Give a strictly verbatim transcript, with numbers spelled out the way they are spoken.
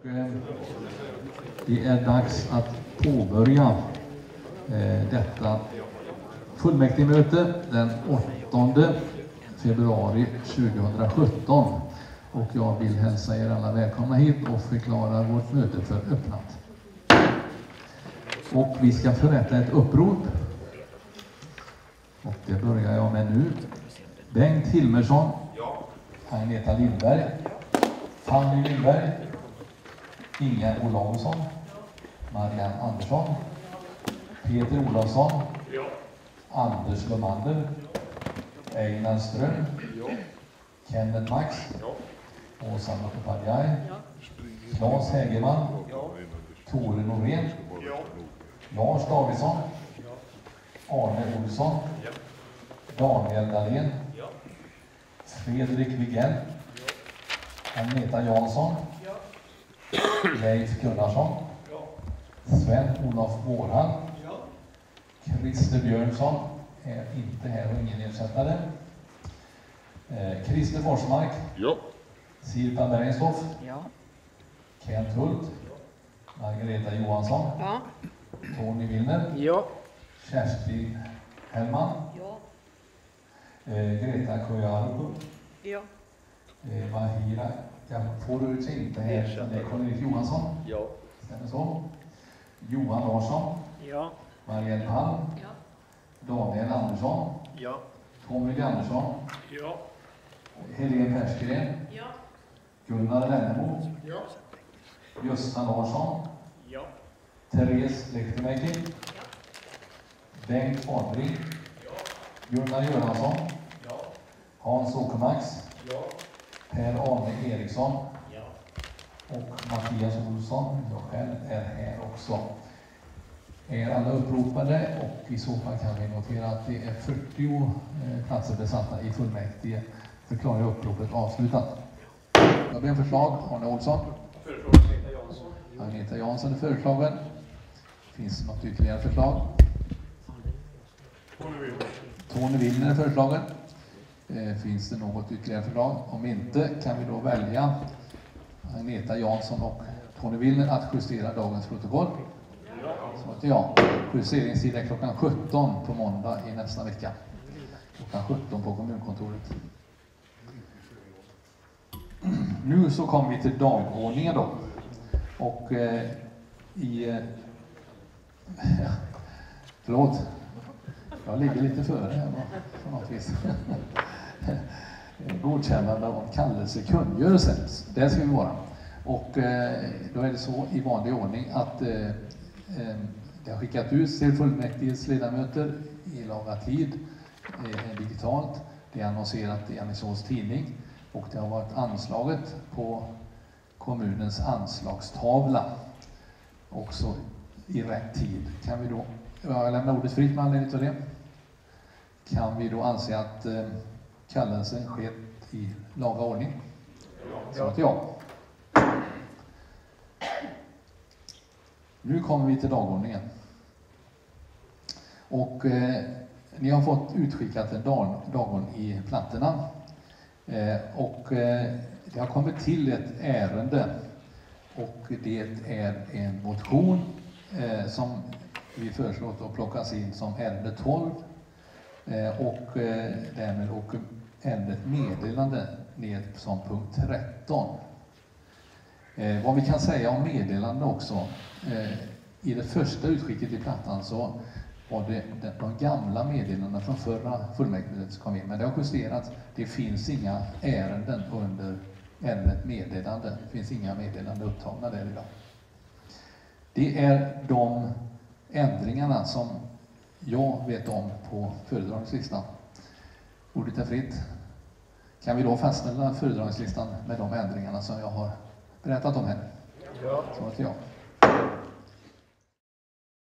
eh, det är dags att påbörja eh, detta fullmäktigemöte den åttonde februari tjugohundrasjutton. Och jag vill hälsa er alla välkomna hit och förklara vårt möte för öppnat. Och vi ska förrätta ett upprop. Och det börjar jag med nu. Bengt Hilmersson. Ja. Agneta Lindberg. Fanny Lindberg. Inga Olausson. Marianne Andersson. Peter Olofsson. Ja. Anders Lomander. Einar Ström. Ja. Kenneth Max. Ja. Åsa Mokopadiai. Claes Hägerman. Ja. Tore Norén. Ja. Lars Davidsson. Arne Olsson. Ja. Daniel Dahlén. Ja. Fredrik Wigell. Agneta Jansson. Ja. Leif Gunnarsson. Ja. Sven-Olof Vårhall. Ja. Christer Björnsson är inte här och ingen ersättare. Eh, Christer Forsmark. Ja. Sirpa Bergstoff. Ja. Kent Hult. Margareta Johansson. Ja. Tony Wilner. Ja. Kerstin Hellman. Ja. Eh, Greta Kojaru. Ja. Eh, Mahira. Jag får du ut inte här. Det är Karl-Erik Johansson. Ja. Stämmer så. Johan Larsson. Ja. Marielle Palm. Ja. Daniel Andersson. Ja. Tommy Andersson. Ja. Helene Persgren. Ja. Gunnar Lennemo. Ja. Gösta Larsson. Ja. Therese Lehtimäki. Ja. Bengt Arnbrink. Ja. Gunnar Göransson. Ja. Hans Åkermax. Ja. Per-Arne Eriksson. Ja. Och Mattias Olsson. Jag själv är här också. Är alla uppropade, och i så fall kan vi notera att det är fyrtio platser besatta i fullmäktige. Förklarar jag uppropet avslutat. Jag ber om förslag. Arne Olsson. Föreslår Agneta Jansson. Agneta Jansson är föreslagen. Finns det något ytterligare förslag? Tony Wilner. Tony Wilner är föreslagen. Eh, finns det något ytterligare förslag? Om inte kan vi då välja Agneta Jansson och Tony Wilner att justera dagens protokoll. Så att ja, justeringstid är klockan sjutton på måndag i nästa vecka. Klockan sjutton på kommunkontoret. Nu så kommer vi till dagordningen då. Och eh, i... Eh, förlåt. Jag ligger lite före här på något vis. Godkännande av kallelsekungörelsen. Där ska vi vara. Och eh, då är det så i vanlig ordning att eh, det har skickat ut till fullmäktiges ledamöter i laga tid, eh, digitalt. Det är annonserat i Alingsås tidning och det har varit anslaget på kommunens anslagstavla också i rätt tid. Kan vi då, jag lämnar ordet fritt med anledning av det. Kan vi då anse att eh, kallelsen skett i laga ordning? Så att ja. Nu kommer vi till dagordningen. Och eh, ni har fått utskickat en dag, dagordning i plattorna. Eh, och eh, det har kommit till ett ärende. Och det är en motion eh, som vi föreslår att plockas in som ärende tolv. Eh, och eh, därmed åker ärendet meddelande ned som punkt tretton. Eh, vad vi kan säga om meddelande också, eh, i det första utskicket i plattan så var det de gamla meddelandena från förra fullmäktige som kom in, men det har justerats. Det finns inga ärenden under ärendet meddelande, det finns inga meddelande upptagna där idag. Det är de ändringarna som jag vet om på föredragningslistan. Ordet är fritt. Kan vi då fastställa föredragningslistan med de ändringarna som jag har berättat om här? Ja. Så att ja.